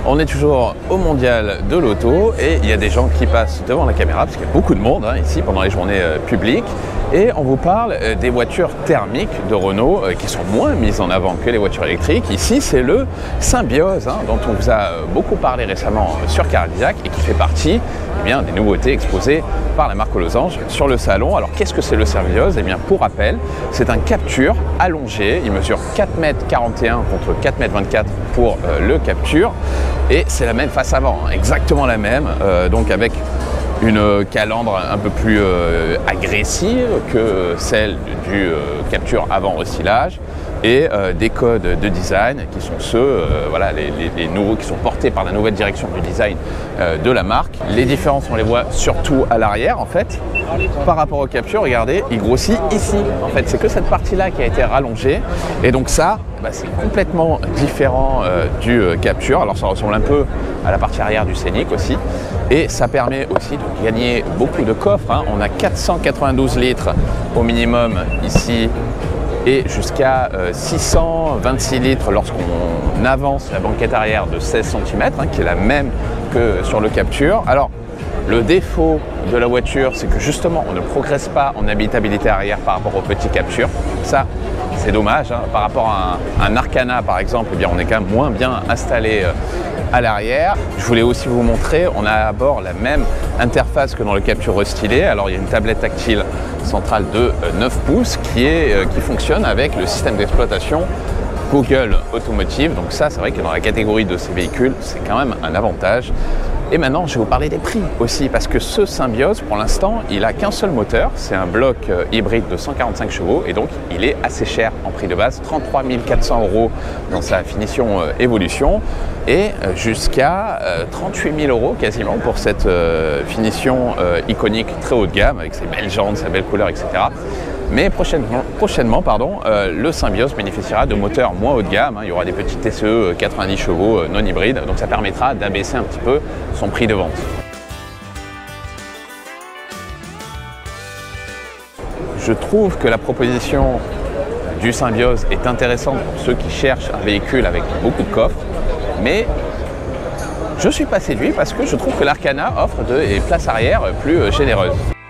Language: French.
On est toujours au mondial de l'auto et il y a des gens qui passent devant la caméra parce qu'il y a beaucoup de monde ici pendant les journées publiques. Et on vous parle des voitures thermiques de Renault qui sont moins mises en avant que les voitures électriques. Ici, c'est le Symbioz dont on vous a beaucoup parlé récemment sur Car Isaac et qui fait partie des nouveautés exposées par la marque aux losanges sur le salon. Alors qu'est-ce que c'est le Symbioz? Pour rappel, c'est un Captur allongé. Il mesure 4,41 m contre 4,24 m pour le Captur. Et c'est la même face avant, exactement la même, donc avec une calandre un peu plus agressive que celle du Captur avant recyclage et des codes de design qui sont ceux, les nouveaux qui sont portés par la nouvelle direction du design de la marque. Les différences, on les voit surtout à l'arrière en fait. Par rapport au Captur, regardez, il grossit ici. En fait, c'est que cette partie-là qui a été rallongée. Et donc ça, c'est complètement différent du Captur. Alors ça ressemble un peu à la partie arrière du Scénic aussi. Et ça permet aussi de gagner beaucoup de coffres. On a 492 litres au minimum ici et jusqu'à 626 litres lorsqu'on avance la banquette arrière de 16 cm, qui est la même que sur le Captur. Alors, le défaut de la voiture, c'est que justement, on ne progresse pas en habitabilité arrière par rapport au petit Captur. Ça, c'est dommage. Par rapport à un Arkana, par exemple, on est quand même moins bien installé à l'arrière. Je voulais aussi vous montrer, on a à bord la même interface que dans le Captur restylé. Alors, il y a une tablette tactile centrale de 9 pouces qui fonctionne avec le système d'exploitation Google Automotive. Donc ça, c'est vrai que dans la catégorie de ces véhicules, c'est quand même un avantage. Et maintenant, je vais vous parler des prix aussi, parce que ce Symbioz, pour l'instant, il n'a qu'un seul moteur. C'est un bloc hybride de 145 chevaux, et donc il est assez cher en prix de base, 33 400 € dans sa finition Evolution, et jusqu'à 38 000 € quasiment pour cette finition iconique très haut de gamme, avec ses belles jantes, sa belle couleur, etc. Mais prochainement, le Symbioz bénéficiera de moteurs moins haut de gamme. Il y aura des petits TCE 90 chevaux non hybrides, donc ça permettra d'abaisser un petit peu son prix de vente. Je trouve que la proposition du Symbioz est intéressante pour ceux qui cherchent un véhicule avec beaucoup de coffres, mais je ne suis pas séduit parce que je trouve que l'Arkana offre des places arrière plus généreuses.